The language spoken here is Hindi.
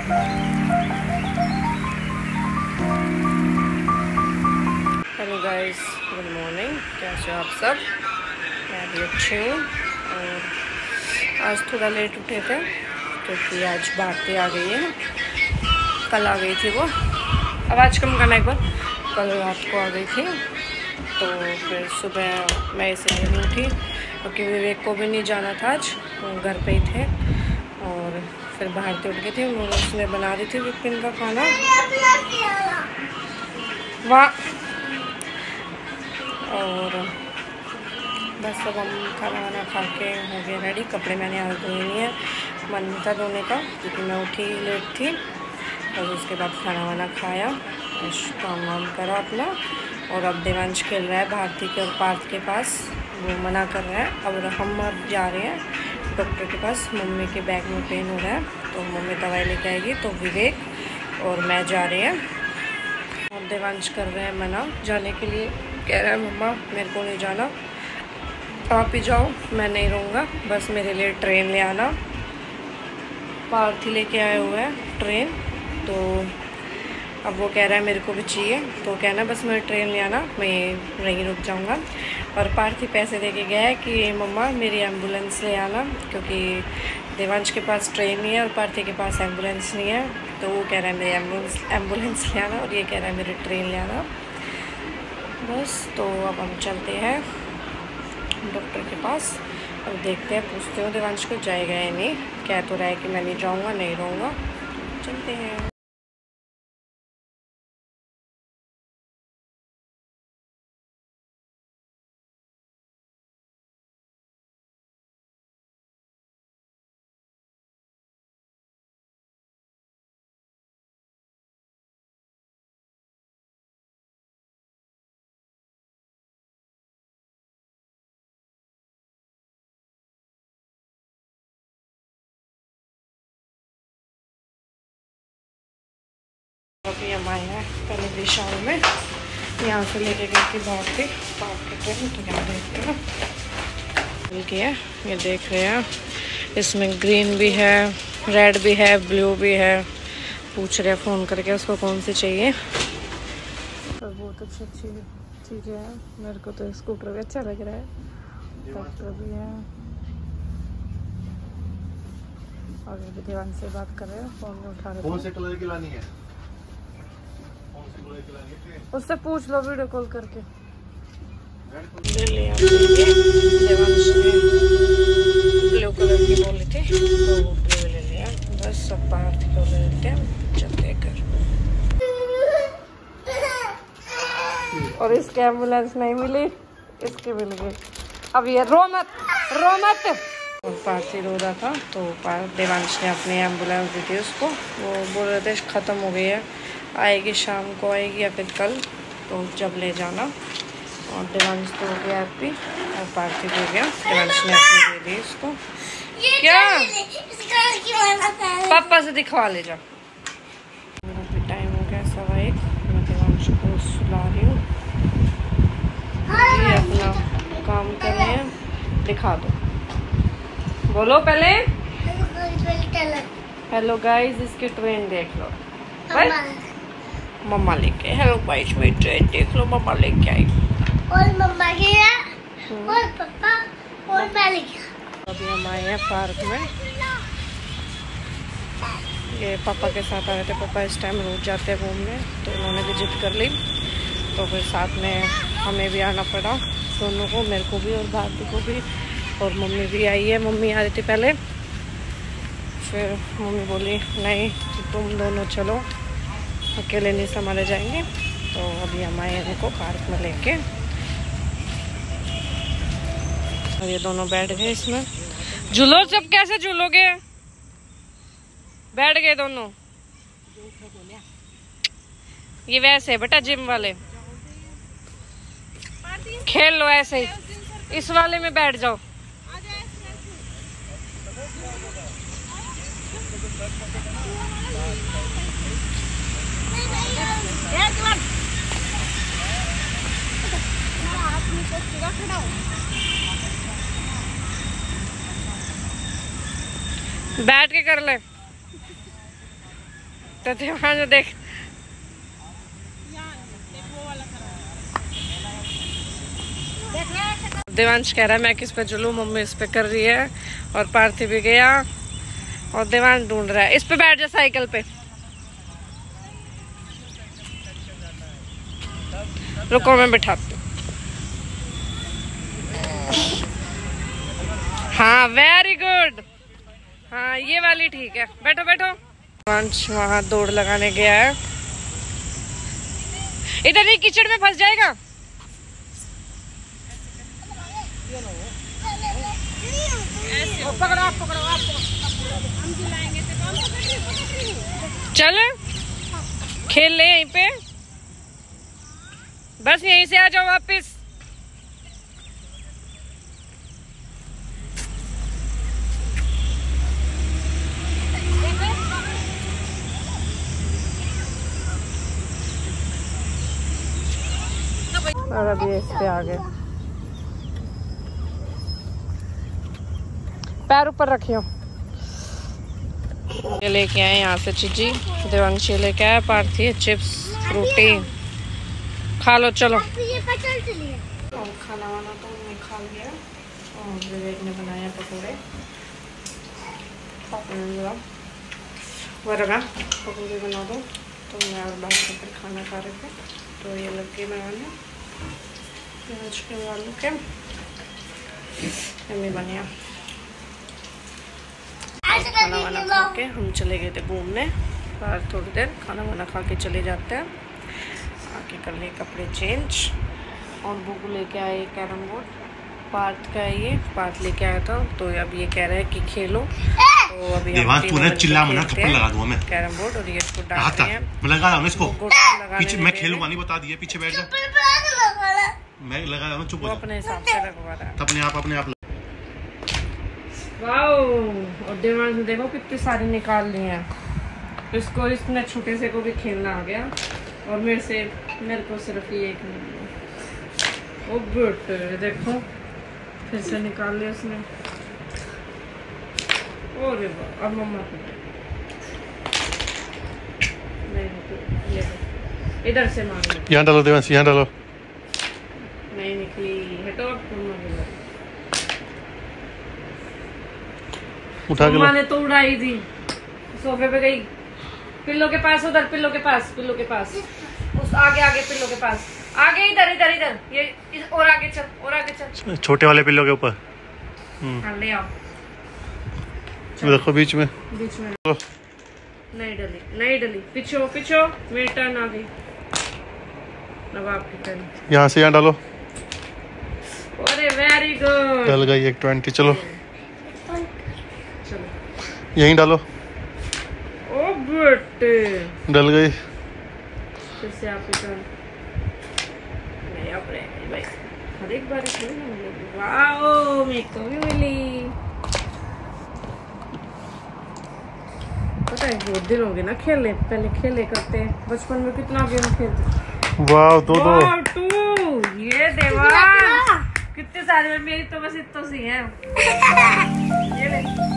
Hello guys, good morning. कैसे हो आप सब? मैं भी अच्छी हूँ। और आज थोड़ा लेट उठे थे क्योंकि आज भारती आ गई है। कल आ गई थी वो, आवाज़ कम करना एक बार। कल रात को आ गई थी, तो फिर सुबह मैं इसलिए नहीं उठी क्योंकि विवेक को भी नहीं जाना था आज, वो घर पे ही थे। और फिर भारती उठ गई थी, उसने बना रही थी विपिन का खाना। वाह। और बस अब हम खाना वाना खा के हो गए रेडी। कपड़े मैंने आज धोए नहीं है, मन नहीं था धोने का क्योंकि मैं उठी लेट थी। और उसके बाद खाना वाना खाया, काम वाम करा अपना। और अब देवांश खेल रहा है भारती के और पार्थ के पास, वो मना कर रहा है। अब हम अब जा रहे हैं डॉक्टर के पास। मम्मी के बैक में पेन हो रहा है तो मम्मी दवाई लेके आएगी, तो विवेक और मैं जा रहे हैं। और देवांश कर रहे हैं मना जाने के लिए, कह रहा है मम्मा मेरे को नहीं जाना, आप ही जाओ, मैं नहीं रहूँगा, बस मेरे लिए ट्रेन ले आना। पार्थी लेके आए हुए हैं ट्रेन, तो अब वो कह रहा है मेरे को भी चाहिए, तो कहना बस मेरे ट्रेन ले आना, मैं यहीं रुक जाऊँगा। और पार्थी पैसे दे के गया है कि मम्मा मेरी एम्बुलेंस ले आना, क्योंकि देवांश के पास ट्रेन नहीं है और पार्थी के पास एम्बुलेंस नहीं है। तो वो कह रहा है मेरी एम्बुलेंस ले आना और ये कह रहा है मेरी ट्रेन ले आना। बस तो अब हम चलते हैं डॉक्टर के पास और देखते हैं, पूछते हो देवांश को जाएगा या नहीं। कह तो रहा है कि मैं नहीं जाऊँगा, नहीं रहूँगा। चलते हैं। अभी हम आए हैं पहले विशाल में, यहाँ से लेके गई थी भारती पार्क के ट्रेन। तो यहाँ देखते हैं मिल गया, ये देख रहे हैं। इसमें ग्रीन भी है, रेड भी है, ब्लू भी है। पूछ रहे हैं फ़ोन करके उसको कौन सी चाहिए। तो बहुत अच्छी अच्छी चीज़ें हैं। मेरे को तो स्कूटर भी अच्छा लग रहा है, ट्रैक्टर भी है। और ये देवांश से बात कर रहे हैं, फ़ोन में उठा रहे हैं। कौन से कलर की लानी है? उससे पूछ लो वीडियो कॉल करके। ले लिया देवांश ने, ब्लू कलर की बोली थी तो वो ब्लू ले लिया। बस सब पार्थ को ले लेते हैं, चलते घर। और इसके एम्बुलेंस नहीं मिली, इसके मिल गई। अब ये रो मत, रो मत। और पार्थ रो रहा था तो देवांश ने अपनी एम्बुलेंस दी थी उसको। वो बोल रहे थे ख़त्म हो गई है, आएगी शाम को आएगी या फिर कल, तो जब ले जाना। और देवांश तो हो गया हैप्पी और पार्थी हो गया। देवांश ने अपनी दे दी इसको। क्या पापा से दिखवा ले जा। मेरा भी टाइम हो गया 1:15, मैं देवांश को सुला रही हूँ। ये अपना काम कर रहे हैं, दिखा दो, बोलो पहले। हेलो गाइस, इसकी ट्रेन देख लो। मम्मा लेके, हेलो गाइस मेरी ट्रेन देख लो, मम्मा लेके आई। और मम्मा गया और पापा और मैं लेके। अभी हम आए हैं पार्क में। ये पापा के साथ आ रहे थे। पापा इस टाइम रोज जाते हैं घूमने, तो उन्होंने भी जिद कर ली, तो फिर साथ में हमें भी आना पड़ा दोनों को, मेरे को भी और भारती को भी। और मम्मी भी आई है, मम्मी आ रही थी पहले, फिर मम्मी बोली नहीं तुम दोनों चलो, अकेले नहीं संभाले जाएंगे। तो अभी हम आए उनको पार्क में लेके, और ये दोनों बैठ गए इसमें। झूलो सब कैसे झूलोगे? बैठ गए दोनों। ये वैसे बेटा जिम वाले, खेल लो ऐसे ही, इस वाले में बैठ जाओ। बैठ के कर ले। तो देवांश देख, देवांश कह रहा है मैं किस पे चलूं, मम्मी इस पे कर रही है और पार्थी भी गया और देवांश ढूंढ रहा है। इस पे बैठ जा साइकिल पे। रुको मैं बिठाती हूँ। हाँ वेरी गुड, हाँ ये वाली ठीक है, बैठो बैठो। देवांश वहाँ दौड़ लगाने गया है। इधर नहीं, कीचड़ में फंस जाएगा। चल खेल ले यहीं पे, बस यहीं से आ जाओ वापिस। और अभी इस पे आ गए। पैर ऊपर रखियो। ये लेके आए यहाँ से चीजी, देवांश लेके आया, पार्थी चिप्स फ्रूटी, खा लो चलो। और खाना वाना तो हमने खा लिया और विवेक ने बनाया पकौड़े। वरगा पकौड़े बना दो, तो मैं और बाहर से फिर खाना खा रहे थे, तो ये लग गए बनाने प्याज के आलू के। मम्मी बनिया खाना वाना खा के हम चले गए थे घूमने। और थोड़ी देर खाना वाना खा के चले जाते हैं, आके कर लिए कपड़े चेंज। और बुक लेके आए कैरम बोर्ड, पार्थ का है ये, पार्थ लेके आया था, तो अब ये कह रहा है कि खेलो। तो अभी हम चिल्ला मना थप्पड़ लगा दूंगा मैं कैरम बोर्ड, और ये इसको डालते हैं। मैं लगा रहा हूं इसको पीछे, मैं खेलूंगा नहीं, बता दिया। पीछे बैठ जा, मैं लगा रहा हूं, चुप हो जा। अपने हिसाब से लगवा रहा है अपने आप। वाओ, और देवांश देखो कितनी सारी निकाल ली हैं। इसको इसने छोटे से को भी खेलना आ गया, और मेरे को सिर्फ ये एक मिली है। ओ बेटे देखो, फिर से निकाल लिया उसने। अरे वाह, अब मम्मा को नहीं, ये इधर से मांगो। यहाँ डालो देवांश, यहाँ डालो। नहीं निकली, हटो। उठा के ने तो उड़ाई थी, सोफे पे गई। पिल्लो के पास, उधर पिल्लो के पास, उस आगे पिल्लो के पास, आगे इधर ये और आगे चल, छोटे वाले पिल्लो के ऊपर। हाँ ले आओ, देखो बीच में नहीं डली। पिछो मेरी टर्न आ गई, अब आपकी टर्न। यहाँ से यहाँ डालो। अरे वेरी गुड, डल गई एक 20। चलो यहीं डालो। ओ बेटे डल गई, फिर से आपकी टर्न। नहीं अब रहेगी भाई, हर एक बार थोड़ी ना मिलेगी। वाओ, मेरे को भी मिली। पता है बहुत दिन हो गए ना खेले, पहले खेले करते, बचपन में कितना गेम खेलते। वाओ, दो 2 ये देवा कितने सारे, मेरी तो बस इतनी सी है। ये ले